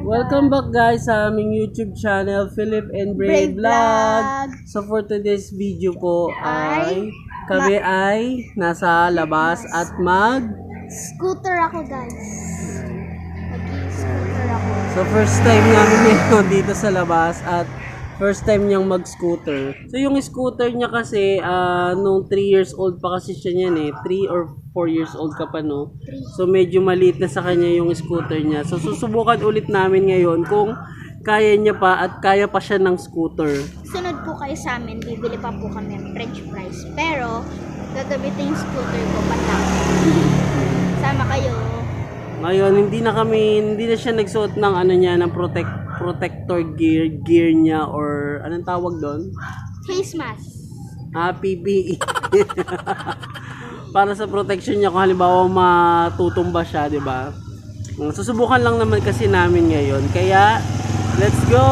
Welcome back guys sa aming YouTube channel, Philip and Brave Vlog. So for today's video po ay kami ay nasa labas at scooter ako guys. Mag-scooter ako. So first time namin ngayon dito sa labas at first time niyang mag-scooter. So yung scooter niya kasi nung 3 years old pa kasi siya niyan eh. 3 or 4 years old ka pa no. So medyo maliit na sa kanya yung scooter niya. So susubukan ulit namin ngayon kung kaya niya pa at kaya pa siya ng scooter. Sunod po kayo sa amin, bibili pa po kami ng french fries. Pero gagamitin yung scooter ko patang. Sama kayo. Ngayon hindi na siya nagsuot ng ano niya, ng protector gear niya or anong tawag doon? Face mask. PPE. Para sa protection niya kung halimbawa matutumba siya, 'di ba? Susubukan lang naman kasi namin ngayon. Kaya let's go.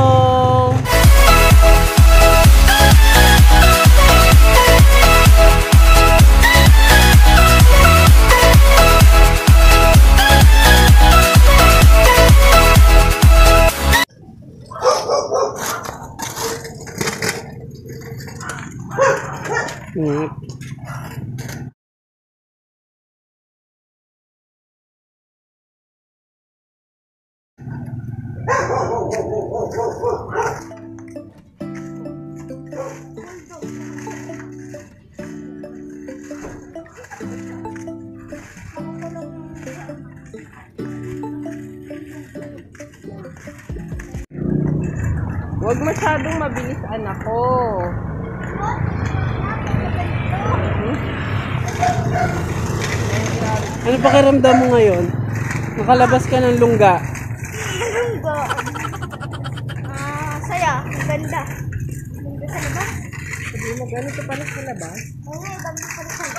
Huwag masyadong mabilis, anak ko. Ano pakiramdam mo ngayon? Nakalabas ka ng lungga. Lunggo. Saya. Ganda. Ganda sa labas. Hindi mo ganito pa rin sa labas? Oo nga, ganda sa labas.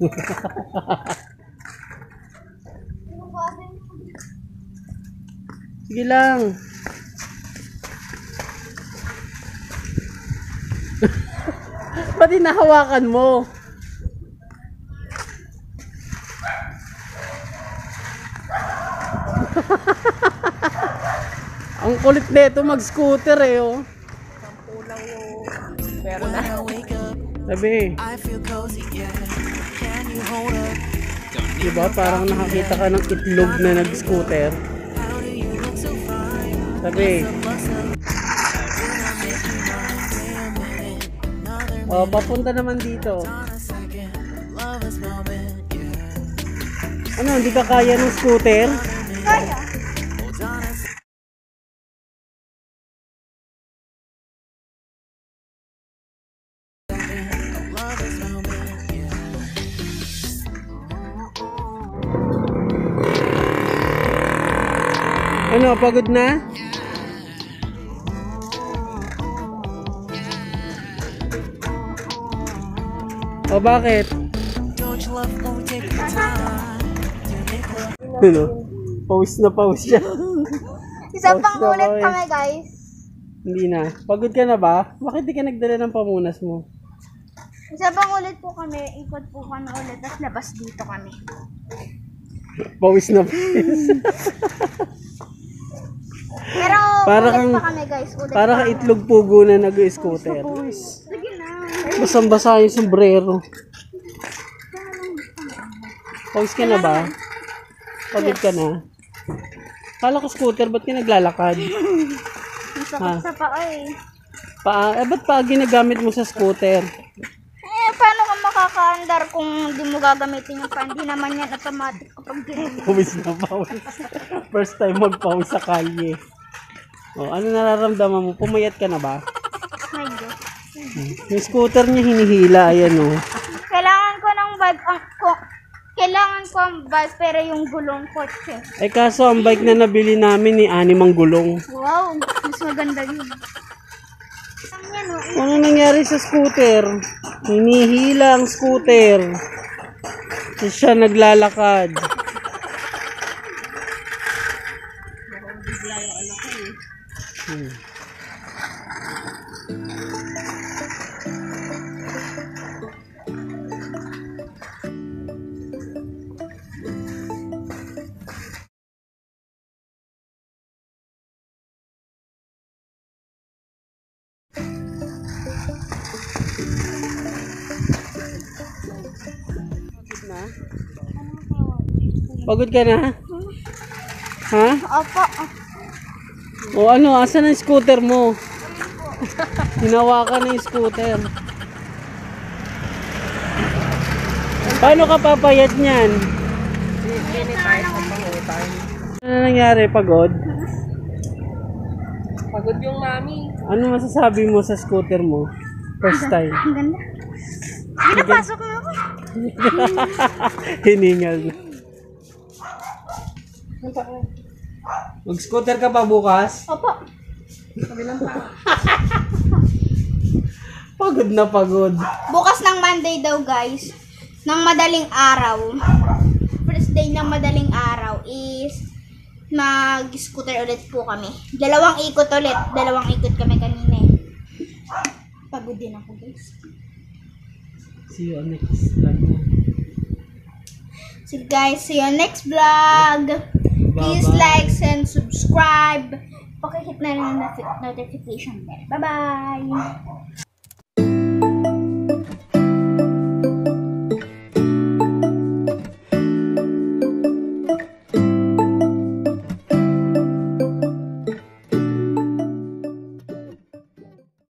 Sige lang. Pati nahawakan mo. Ang kulit nito mag-scooter eh oh. Kulang yung pero na. Sabi. Diba parang nakakita ka ng itlog na nag-scooter. Sabi. Oh, papunta naman dito. Ano, hindi ka kaya ng scooter? Kaya. Ano, pagod na? O bakit? Ano? Pawis na pawis siya. Isang pang ulit kami guys. Hindi na. Pagod ka na ba? Bakit di ka nagdala ng pamunas mo? Isang pang ulit po kami. Ikot po kami ulit. Tapos labas dito kami. Pawis na pawis. Pero Para ulit kang- pa kami guys. Ulit Para ka itlog pugo na nag-scooter. Sige na. Basang-basa yung sombrero. Pawis ka na ba? Pagod ka na? Kala ko scooter, ba't ka naglalakad? Ang sakit sa paa eh. Ba't pa ginagamit mo sa scooter? Paano ka makakaandar kung hindi mo gagamitin yung pan? Hindi naman yan automatic kapag ginamit. Pawis na pawis. First time magpawis sa kalye. O, ano nararamdaman mo? Pumayat ka na ba? Medyo. Yung scooter niya hinihila, ayan o. Kailangan ko ng bike kailangan ko ang bike pero yung gulong kotse. Eh kaso, ang bike na nabili namin ni 6 ang gulong. Wow, mas maganda yun. Ano nangyari sa scooter? Hinihila ang scooter. Tapos siya naglalakad. Ha? Pagod ka na? Ha? Opo. O ano, asan ang scooter mo? Hinawakan na yung scooter. Paano ka papayat niyan? Hindi tayo sa pangutang. Ano nangyari? Pagod? Pagod yung mami. Ano masasabi mo sa scooter mo? First time. Ang ganda. Sige, pasok na ako. Hiningal. Mag-scooter ka pa bukas? Opo. Kabilang pa. Pagod na pagod. Bukas ng Monday daw, guys. Ng madaling araw. First day ng madaling araw is mag-scooter ulit po kami. 2 ikot ulit. 2 ikot kami kanina eh. Pagod din ako, guys. See you on next vlog. So guys, see you next vlog. Please Bye-bye. like and subscribe. Pakihit na rin ang notification bell. Bye-bye!